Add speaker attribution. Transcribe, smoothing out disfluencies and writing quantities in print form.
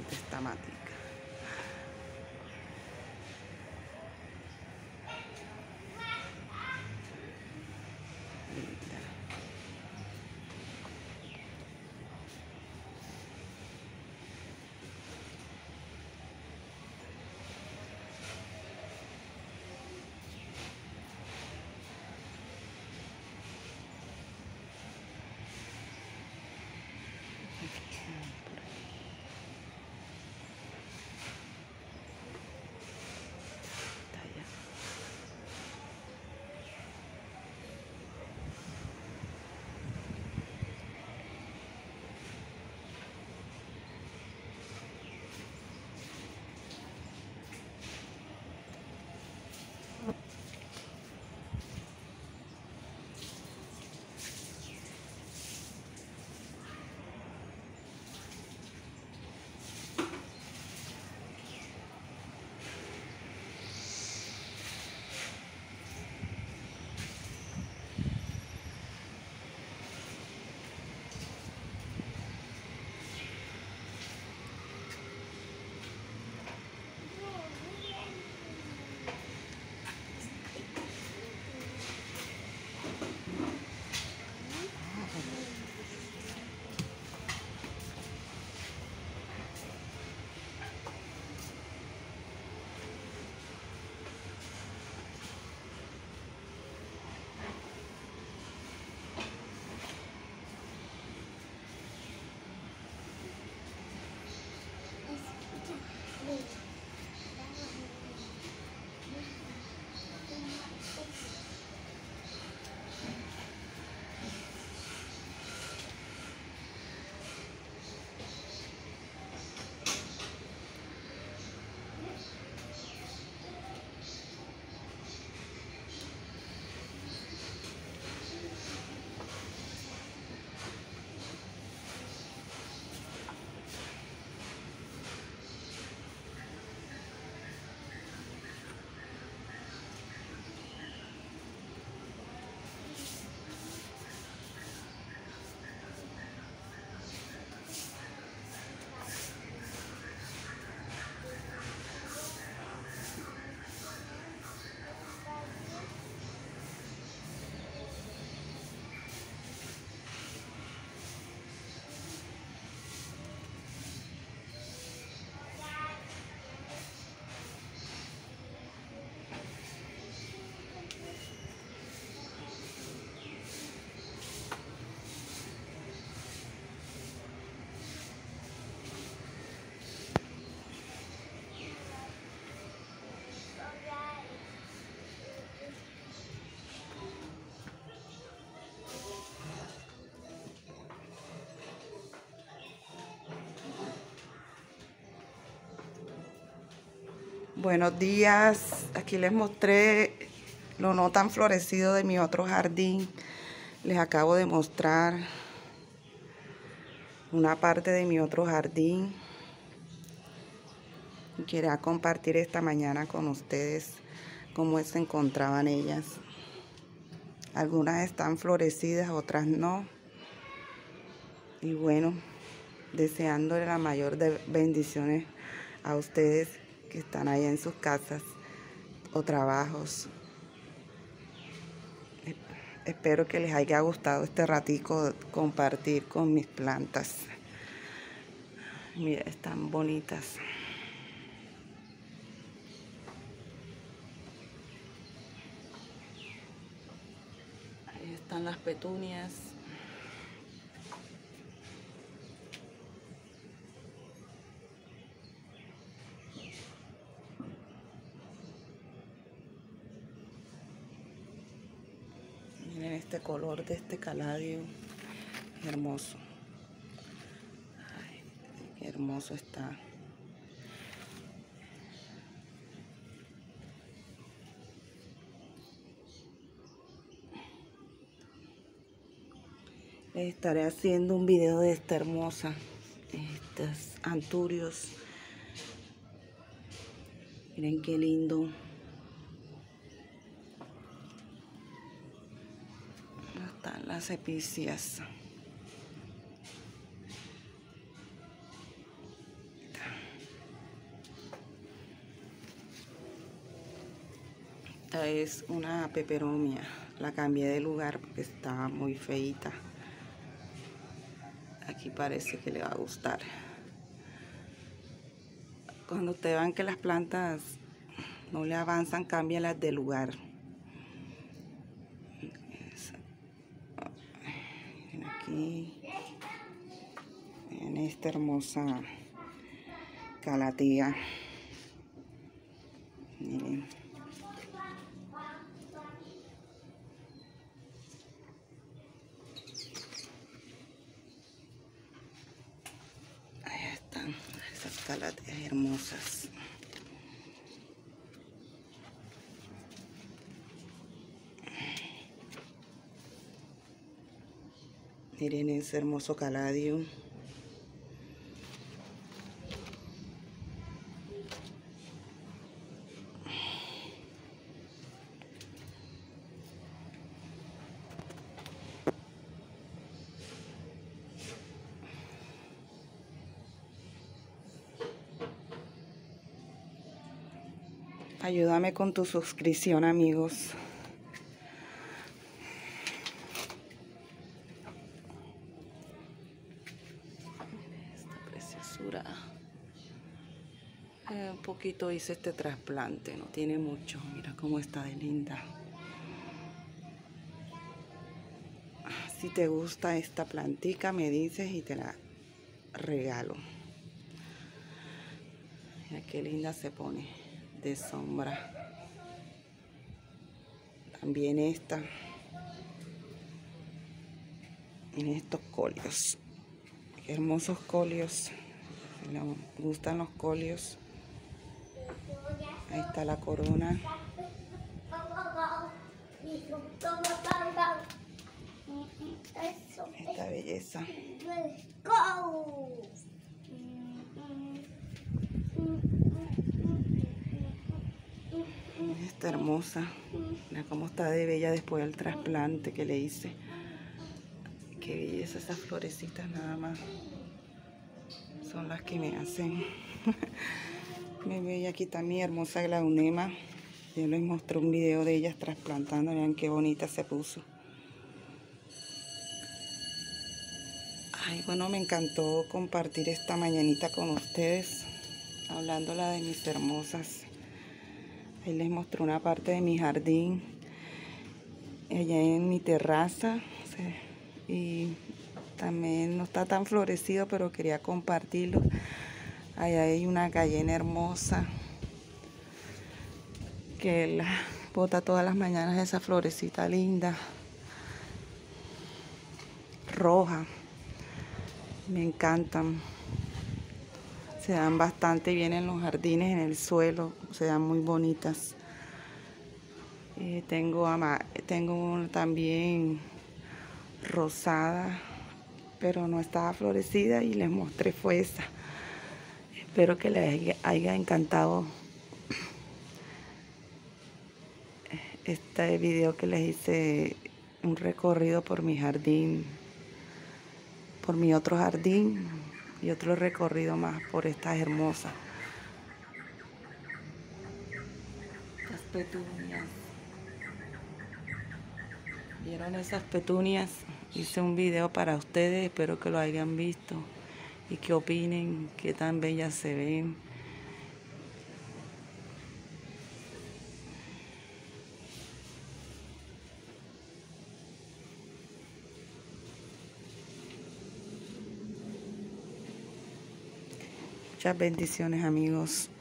Speaker 1: bonita esta matica. Linda. Está allá. Buenos días, aquí les mostré lo no tan florecido de mi otro jardín. Les acabo de mostrar una parte de mi otro jardín. Quería compartir esta mañana con ustedes cómo se encontraban ellas. Algunas están florecidas, otras no. Y bueno, deseándole la mayor de bendiciones a ustedes que están ahí en sus casas o trabajos. Espero que les haya gustado este ratico compartir con mis plantas. Mira, están bonitas. Ahí están las petunias. Miren este color de este caladio, hermoso. Ay, qué hermoso está. Les estaré haciendo un video de esta hermosa, estos anturios. Miren qué lindo. Están las epicias. Esta es una peperomia. La cambié de lugar porque estaba muy feita. Aquí parece que le va a gustar. Cuando ustedes vean que las plantas no le avanzan, cámbialas de lugar. Miren aquí. Miren esta hermosa calatea. Miren. Ahí están esas calateas hermosas. Miren ese hermoso caladio. Ayúdame con tu suscripción, amigos. Esta preciosura. Un poquito hice este trasplante, no tiene mucho. Mira cómo está de linda. Si te gusta esta plantica, me dices y te la regalo. Mira qué linda se pone de sombra. También esta. En estos colios. Qué hermosos colios. Si les gustan los colios. Ahí está la corona. Esta belleza. Esta hermosa. Mira cómo está de bella después del trasplante que le hice. Qué belleza esas florecitas nada más. Son las que me hacen. Me ve aquí está mi hermosa glaunema. Yo les mostré un video de ellas trasplantando. Vean qué bonita se puso. Ay, bueno, me encantó compartir esta mañanita con ustedes. Hablándola de mis hermosas. Ahí les mostré una parte de mi jardín. Allá en mi terraza. Y también no está tan florecido, pero quería compartirlo. Allá hay una cayena hermosa que la bota todas las mañanas esa florecita linda roja. Me encantan. Se dan bastante bien en los jardines, en el suelo. Se dan muy bonitas. Tengo también rosada, pero no estaba florecida y les mostré fue esa. Espero que les haya encantado este video que les hice, un recorrido por mi jardín, por mi otro jardín y otro recorrido más por estas hermosas. Estas petunias. ¿Vieron esas petunias? Hice un video para ustedes, espero que lo hayan visto y que opinen qué tan bellas se ven. Muchas bendiciones, amigos.